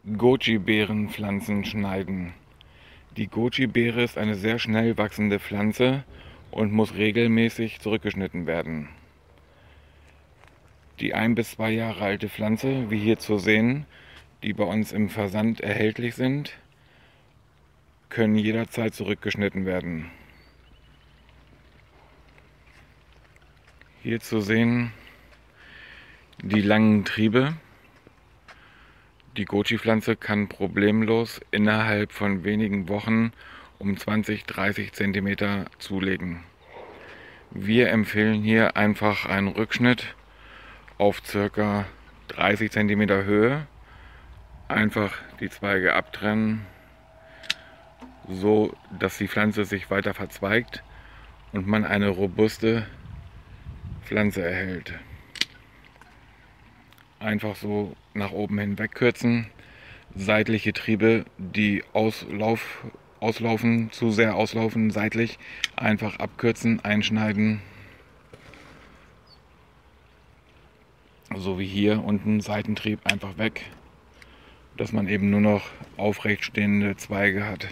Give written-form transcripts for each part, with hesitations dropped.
Goji-Beerenpflanzen schneiden. Die Goji-Beere ist eine sehr schnell wachsende Pflanze und muss regelmäßig zurückgeschnitten werden. Die 1 bis 2 Jahre alte Pflanze, wie hier zu sehen, die bei uns im Versand erhältlich sind, können jederzeit zurückgeschnitten werden. Hier zu sehen die langen Triebe. Die Goji-Pflanze kann problemlos innerhalb von wenigen Wochen um 20-30 cm zulegen. Wir empfehlen hier einfach einen Rückschnitt auf ca. 30 cm Höhe. Einfach die Zweige abtrennen, so dass die Pflanze sich weiter verzweigt und man eine robuste Pflanze erhält. Einfach so nach oben hin wegkürzen. Seitliche Triebe, die auslaufen, zu sehr auslaufen, seitlich einfach abkürzen, einschneiden. So wie hier unten, Seitentrieb einfach weg, dass man eben nur noch aufrecht stehende Zweige hat.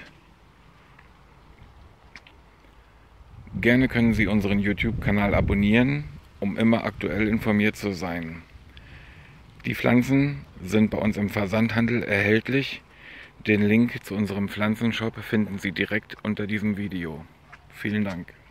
Gerne können Sie unseren YouTube-Kanal abonnieren, um immer aktuell informiert zu sein. Die Pflanzen sind bei uns im Versandhandel erhältlich. Den Link zu unserem Pflanzenshop finden Sie direkt unter diesem Video. Vielen Dank.